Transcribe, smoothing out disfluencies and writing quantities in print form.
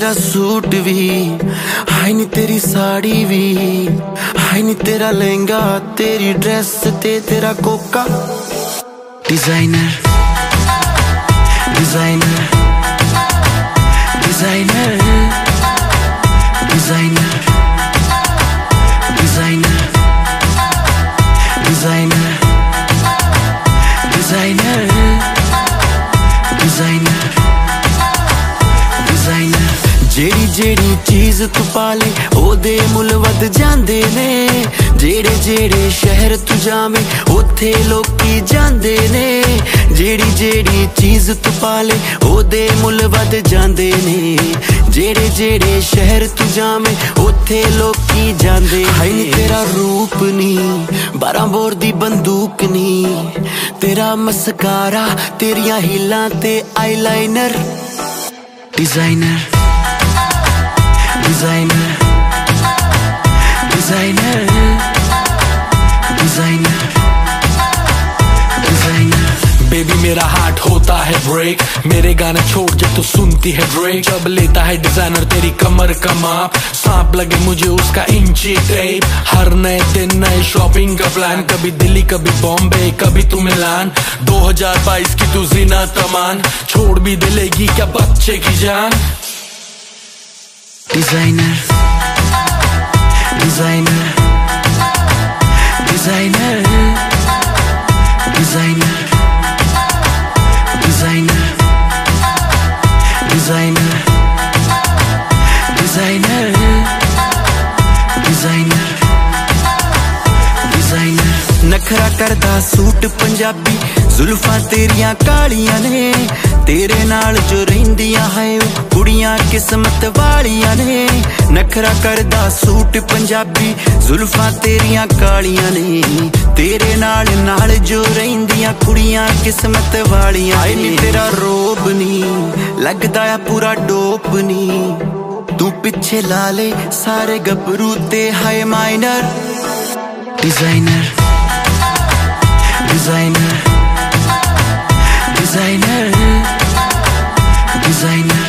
तेरा सूट भी, हाय नी तेरी साड़ी भी, हाय नी तेरा लहंगा, तेरी ड्रेस ते तेरा कोका। Designer designer designer designer designer designer designer designer designer. जेड़ी जेड़ी चीज तू पाले ओदे मुल वध जांदे ने, जेड़े जेड़े शहर तू जावे ओथे लोकी जांदे ने। जेड़ी जेड़ी चीज तू पाले ओदे मुल वध जांदे ने, जेड़े जेड़े शहर तू जावे ओथे लोकी जांदे। हाय नी तेरा रूप नी 12 बोर दी बंदूक नी, तेरा मस्कारा तेरियां हीलां ते eyeliner. Designer designer designer designer designer. Baby मेरा हार्ट होता है ब्रेक, मेरे गाने छोड़ जब तू सुनती है ड्रेक। जब लेता है डिजाइनर तेरी कमर का माप, सांप लगे मुझे उसका इंची टेप। हर नए दिन नए शॉपिंग का प्लान, कभी दिल्ली कभी बॉम्बे कभी तू मिलान। 2022 की तू जीना तमान, छोड़ भी दिलेगी क्या बच्चे की जान। Designer designer designer designer designer designer designer designer designer. नखरा करदा सूट पंजाबी, जुल्फां तेरियां कालियां ने, तेरे नाल जो रहिंदियां है कुड़ियां किस्मत वालियां ने। नखरा करदा सूट पंजाबी, जुल्फां तेरियां कालियां ने, तेरे नाल नाल जो रहिंदियां कुड़ियां किस्मत वालियां। हाय नी तेरा रोब नी लगदा आ पूरा डोप नी, तू पिछे ला ले सारे गबरू ते हाय minor. Designer designer designer designer